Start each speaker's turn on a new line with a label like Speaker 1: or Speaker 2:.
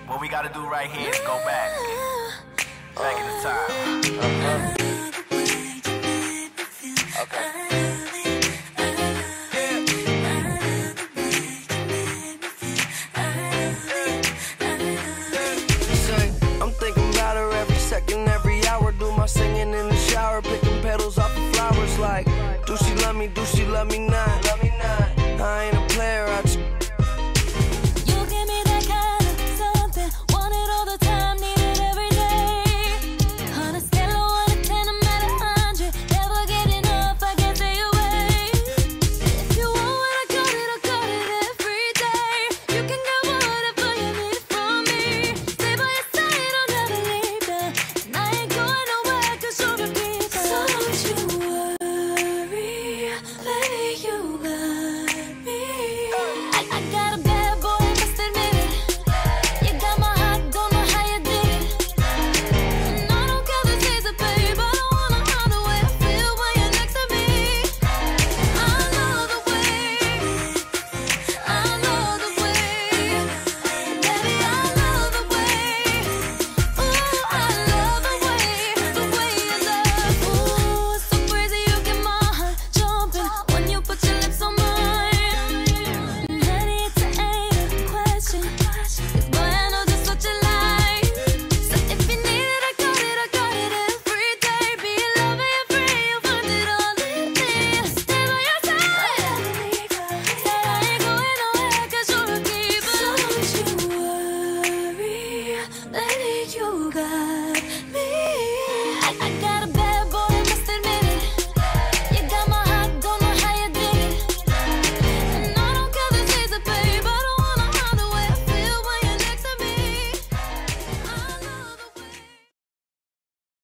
Speaker 1: What we gotta do right here is go back in the time.
Speaker 2: Okay. I'm thinking about her every second, every hour. Do my singing in the shower, picking petals off the flowers. Like, do she love me? Do she love me not? I ain't a player.
Speaker 3: You give me that kind of something, want it all the time, need it every day. On a scale of 1 to 10, I'm at 100. Never get enough, I can't stay away. If you want what I got it every day. You can get whatever you need from me. Stay by your side, I'll never leave you. And I ain't going nowhere, 'cause you're a keeper. So don't you worry, baby, you got